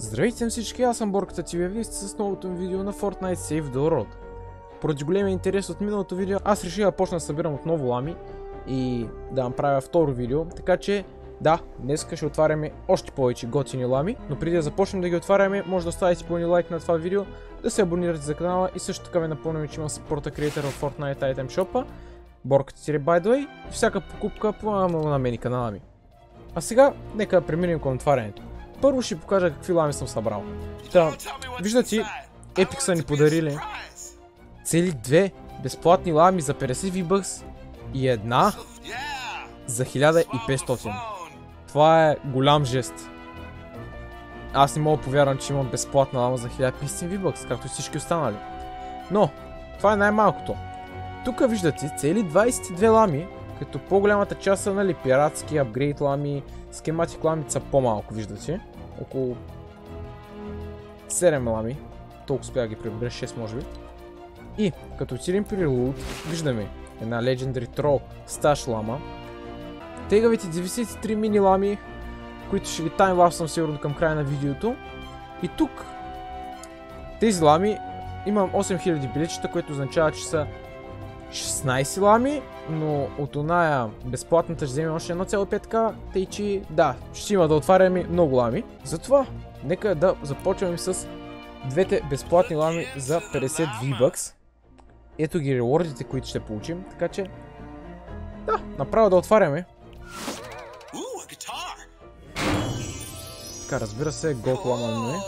Здравейте всички, аз съм Борката TV, вие сте с новото ми видео на Fortnite Save the World. Поради големия интерес от миналото видео, аз реших да почна да събирам отново лами и да направя второ видео, така че да, днес ще отваряме още повече готини лами, но преди да започнем да ги отваряме, може да оставите по лайк на това видео, да се абонирате за канала и също така ви напомням, че имам съпорта креатор в Fortnite Item Shop, Борката TV by the way, и всяка покупка помага на мен и канала ми. А сега, нека да преминем към отварянето. Първо ще покажа какви лами съм събрал. Виждате, Epic са ни подарили цели две безплатни лами за 50 V-Bucks и една за 1500. Това е голям жест. Аз не мога да повярвам, че имам безплатна лама за 1500 V-Bucks, както всички останали. Но, това е най-малкото. Тук виждате цели 22 лами, като по-голямата част са, нали, пиратски, апгрейд лами, схематик лами са по-малко, виждате. Около 7 лами, толкова успях да ги прибера, 6 може би. И като отидем при лут, виждаме една Legendary Troll Stash лама, тегавите 93 мини лами, които ще ги таймлапсвам сигурно към края на видеото. И тук тези лами имам 8000 билетчета, което означава, че са 16 лами, но от оная безплатната ще вземем още 1,5к, тъй че да, ще има да отваряме много лами. Затова, нека да започваме с двете безплатни лами за 50 V-Bucks. Ето ги ревордите, които ще получим, така че да, направо да отваряме. Така, разбира се, голд лама не.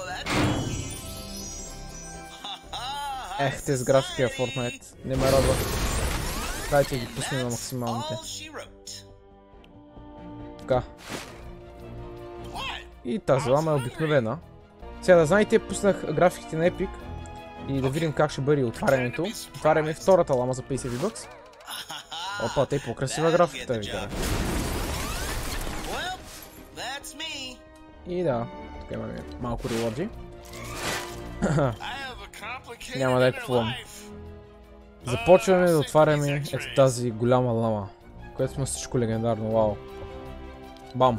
Ех, тези графики в Fortnite не ме радва. Дайте ги пуснем на максималните. Така. И тази лама е обикновена. Сега да знаете, пуснах графиките на Epic и да видим как ще бъде отварянето. Отваряме втората лама за 50 V-Bucks. Опа, те по-красива графиката ви кара. И да, тук имаме малко релоджи. Няма да я купувам. Започваме да отваряме ето тази голяма лама, което сме всичко легендарно, вау. Бам.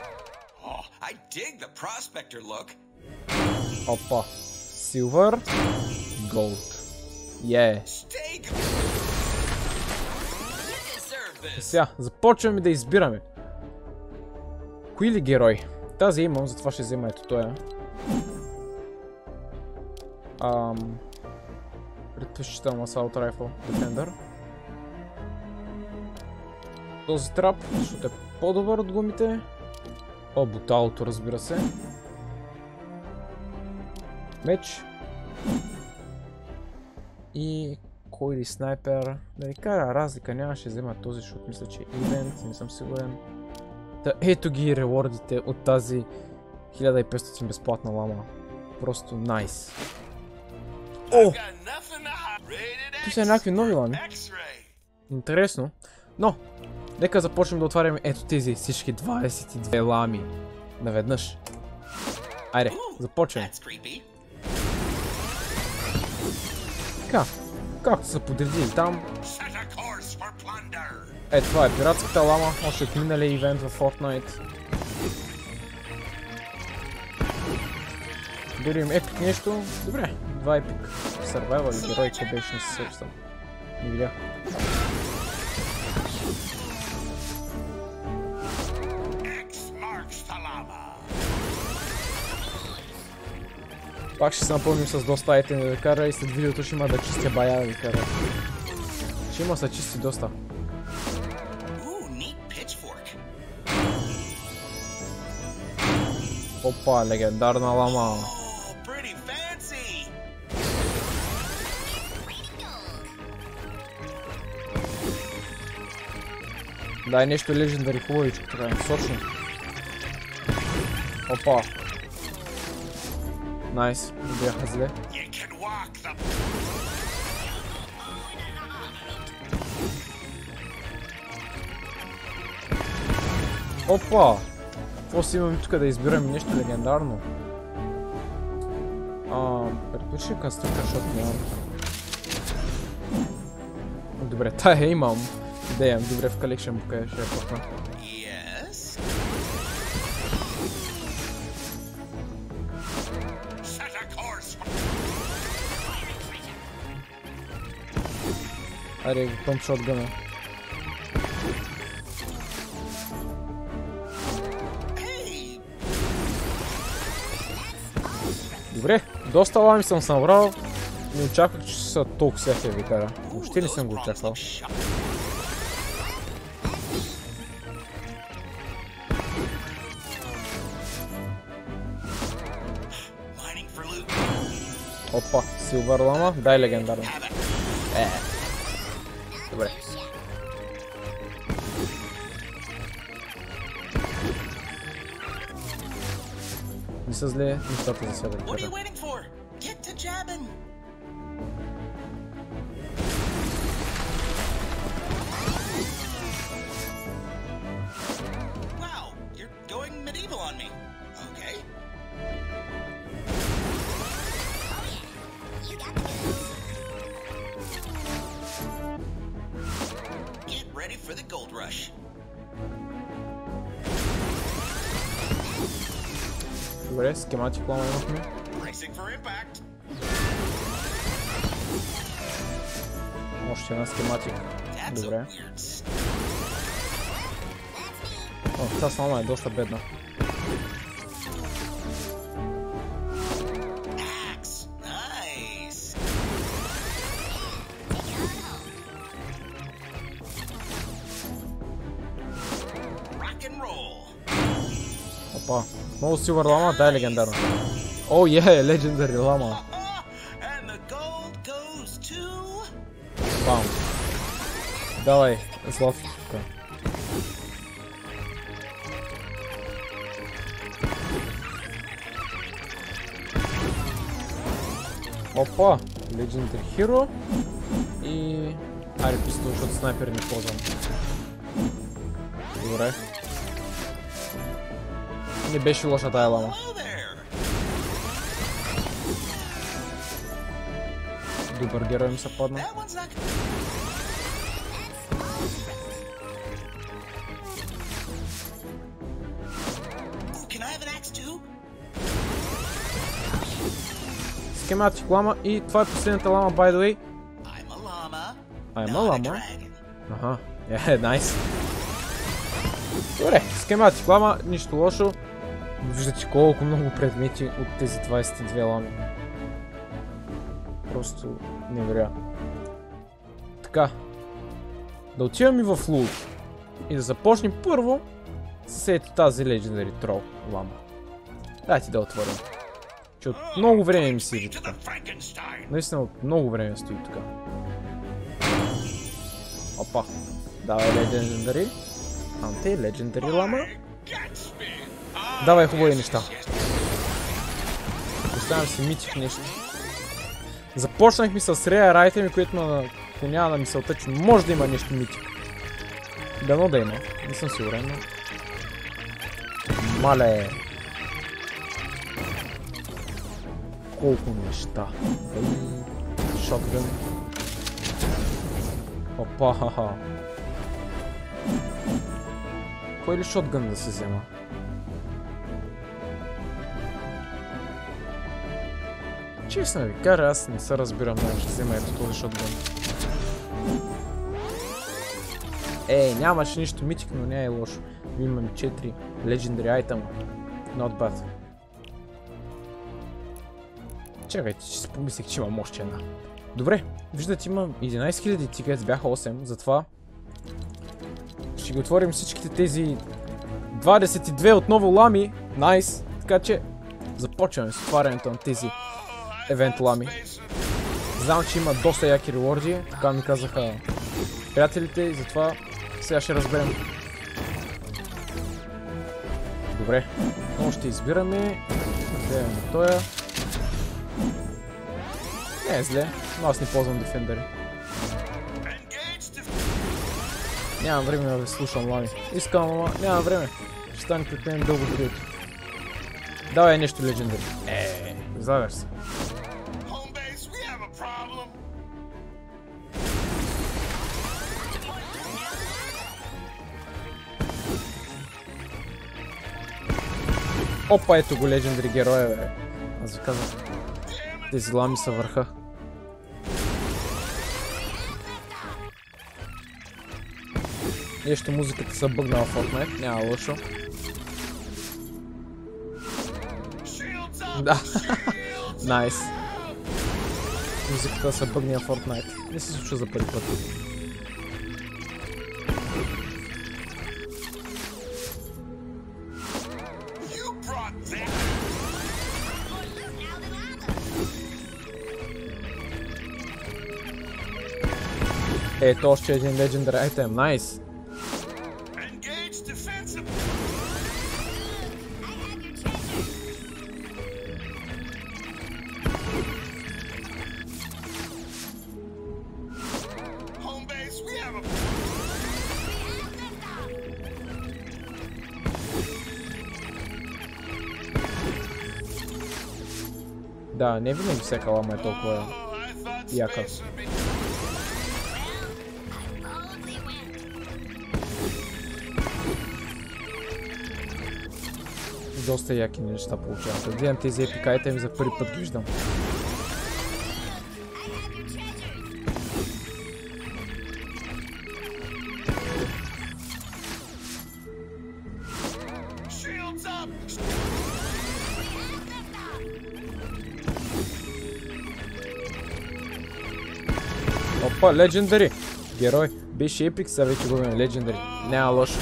Опа. Silver. Gold. Сега, започваме да избираме. Кои ли герой? Тази имам, затова ще взема ето тоя. Предпочитам Assault Rifle Defender. Този трап, защото е по-добър от гумите. О, буталото, разбира се. Меч. И кой ли снайпер. Да ви кажа разлика, няма ще взема този, защото мисля, че е ивент, не съм сигурен. Да, ето ги ревордите от тази 1500 безплатна лама. Просто найс. О! Тук са някакви нови лами. Интересно. Но, нека започнем да отваряме ето тези всички 22 лами. Наведнъж. Айде, започваме. Така, както са подредили там. Ето това е пиратската лама, още от миналия ивент в Fortnite. Дори им епик нещо. Добре, два епик. Survival или герой, какво беше, не се сещам. Не видях. Пак ще се напълним с доста айтеми да ви кара и след видеото ще има да чистя бая да ви кара. Ще има са чисти доста. Опа, легендарна лама. Дай нещо легендари хубавичко, така е сочно. Опа. Найс, не бяха зле. Опа! Какво си имаме тук да избираме нещо легендарно? Предпочитам конструктор, защото нямам. Добре, тая имам. Идея, добре в колекшн бука ще я пъхна. Аре, пъмп шотгъна. Добре, доста лами съм събрал. Не очаквах, че са толкова всяка ви кара. Въобще не съм го очаквал. Опа, Силвър лама, дай легендарно. Добре. Не са зле нещата за сега да кажа. Добре, схематик лама имахме. Още една схематик. Добре. О, тази лама е доста бедна. Опа, много силвър лама, дай легендарно. О, легендари лама. Бам. Давай, златки тук. Опа, легендари хиро. И... Аре, пистол, защото снайпер не ползвам. Добре. Не беше лоша тая лама. Добър герой ми се падна. Схематик лама и това е последната лама, by the way. I'm a llama. Аха, найс. Добре, схематик лама, нищо лошо. Виждате колко много предмети от тези 22 лами. Просто невероятно. Така. Да отиваме в лут и да започнем първо с ето тази Legendary Troll лама. Дайте да отворим. Че от много време ми седи тук. Наистина от много време стои тук. Опа. Давай Legendary. Legendary лама. Давай хубави неща. Поставям си митик нещо. Започнахме с Rare Item, което ме наклонява на мисълта, че може да има нещо митик. Дано да има. Не съм сигурен, но... Мале. Колко неща. Шотгън. Опа, ха-ха. Кой ли шотгън да се взема? Честно ви кажа, аз не се разбирам много, ще взема ето този шотгън. Нямаше нищо митик, но не е лошо. Имаме 4 Legendary Item. Not bad. Чакайте, че си помислих, че имам още една. Добре, виждате, имам 11 000 тикет, бяха 8, затова ще ги отворим всичките тези 22 отново лами. Найс, така че започваме с отварянето на тези евент лами. Знам, че има доста яки реворди, така ми казаха приятелите и затова сега ще разберем. Добре, но ще избираме. Гледаме тоя. Не е зле, но аз не ползвам дефендери. Нямам време да ви слушам лами. Искам, ама нямам време. Ще стане прекалено дълго видеото. Давай нещо легендари. Завер се. Опа, ето го легендари героя, бе. Аз ви казах. Тези лами са върха. Нещо музиката се бъгнала в Fortnite, няма лошо. Да, найс. Музиката се бъгня в Fortnite. Не се случва за първи път. Ето още един Legendary Item, найс. Да, не винаги всяка лама е толкова яка. Доста яки неща получавам. Да гледам тези епик айтеми, за първи път ги виждам. Опа, Legendary! Герой. Беше епик, сега вече губим Legendary. Няма лошо.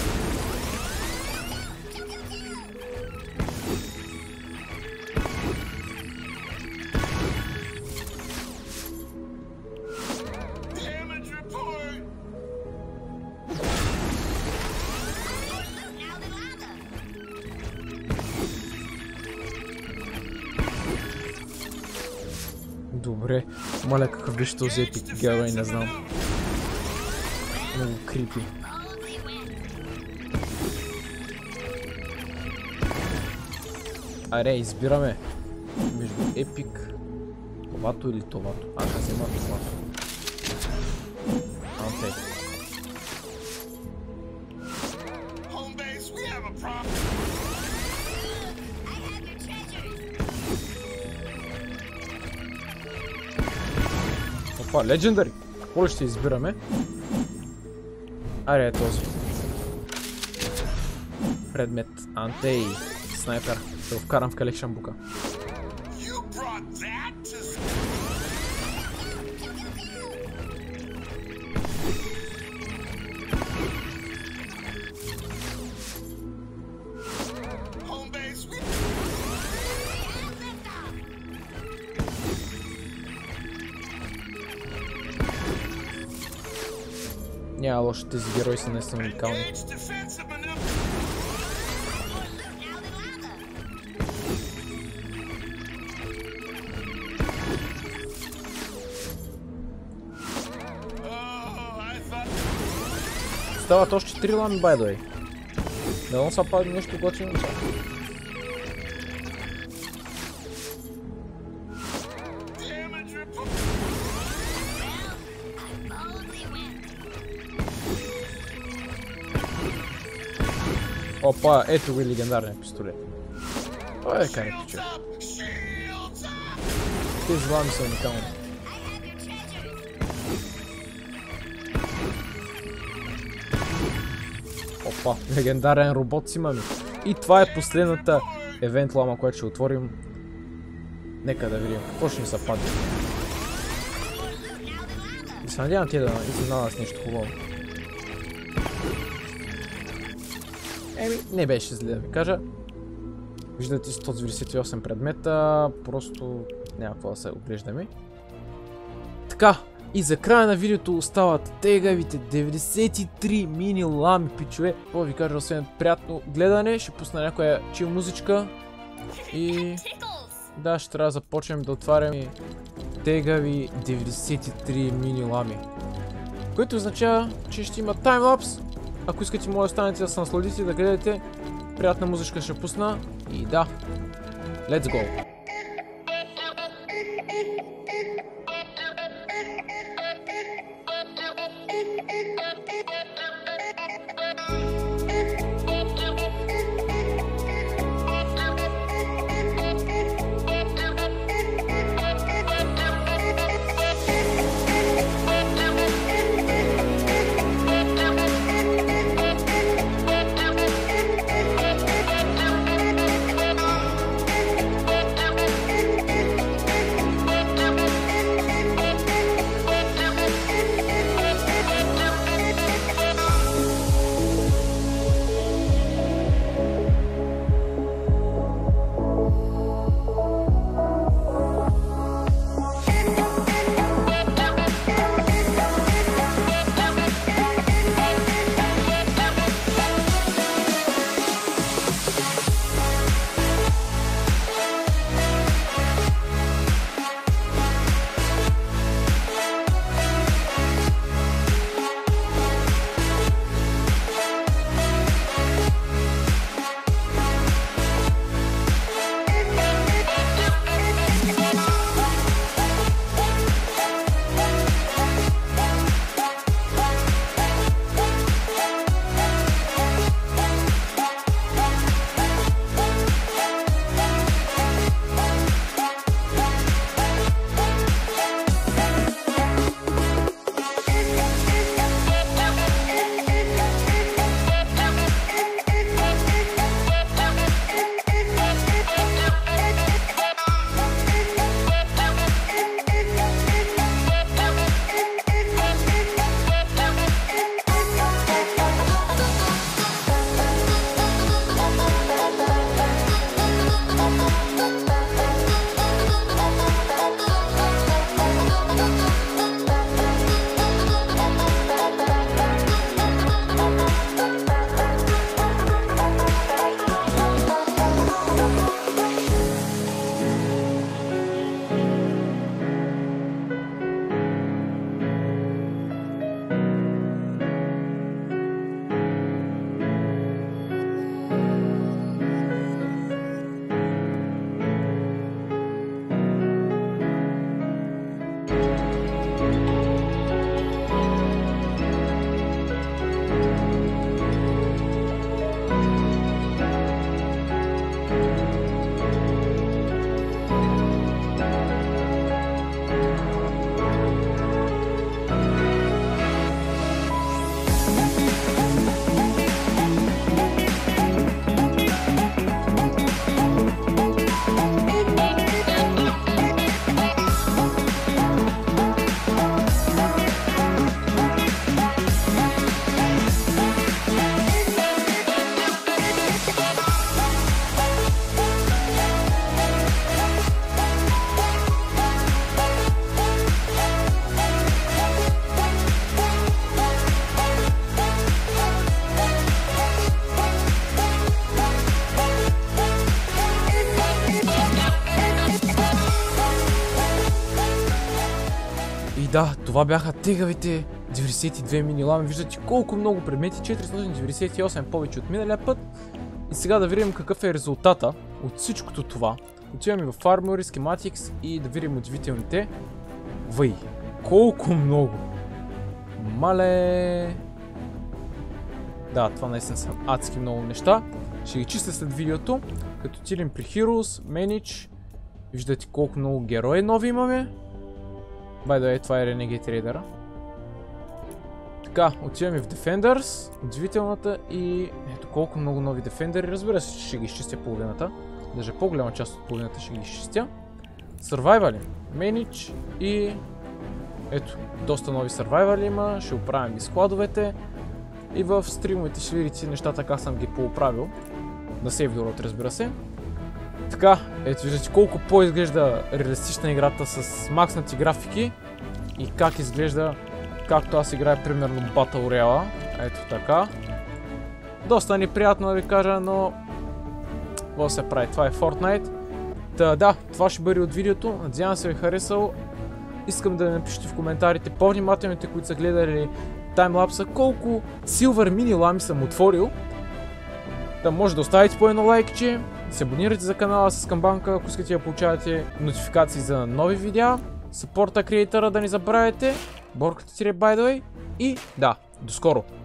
Добре, моля какъв беше този епик герой, не знам. Много крипи. Аре, избираме между епик, товато или товато. Да взема товато. Окей. Опа, Legendary! Какво ли ще избираме? Аре, е този. Предмет. Антей. Снайпер. Ще го вкарам в Collection Book-а. Няма лошо, тези герои са наистина уникални. Стават още 3 лами, by the way. Дано са пади нещо готино. Опа, ето го и легендарния пистолет. Ой, карай пичо. Тези лами са уникални. Опа, легендарен робот си имаме. И това е последната евент лама, която ще отворим. Нека да видим какво ще ни се падне. И се надявам ти да изненадат с нещо хубаво. Еми, не беше зле да ви кажа. Виждате 198 предмета, просто няма какво да се оглеждаме. Така, и за края на видеото остават тегавите 93 мини лами, пичове. Какво ви кажа, освен приятно гледане, ще пусна някоя чил музичка. И да, ще трябва да започнем да отваряме тегави 93 мини лами. Което означава, че ще има таймлапс. Ако искате, може да останете да се насладите, да гледате. Приятна музичка ще пусна. И да, let's go! да, това бяха тегавите 92 мини лами. Виждате колко много предмети, 498 повече от миналия път. И сега да видим какъв е резултата от всичкото това. Отиваме в Armory, Schematics и да видим удивителните. Въй, колко много! Мале! Да, това наистина са адски много неща. Ще ги чистя след видеото. Като отидем при Heroes, Manage. Виждате колко много герои нови имаме. By the way, това е Renegade Raider. Така, отиваме в Defenders, удивителната и ето колко много нови Defenders. Разбира се, че ще ги изчистя половината. Даже по-голяма част от половината ще ги изчистя. Survival, Manage и ето, доста нови Survival има. Ще оправим и складовете. И в стримовете ще видите нещата как съм ги пооправил. На Save the Road, разбира се. Така, ето виждате колко по-изглежда реалистична играта с макснати графики и как изглежда както аз играя примерно Battle Royale. Ето така. Доста неприятно да ви кажа, но какво се прави, това е Fortnite. Та да, това ще бъде от видеото, надявам се ви харесал. Искам да напишете в коментарите по-внимателните, които са гледали таймлапса, колко Silver мини лами съм отворил. Да може да оставите по едно лайкче, да се абонирате за канала с камбанка, ако искате да получавате нотификации за нови видеа. Съпорта креатора да не забравяйте. Борката by the way. И да, до скоро!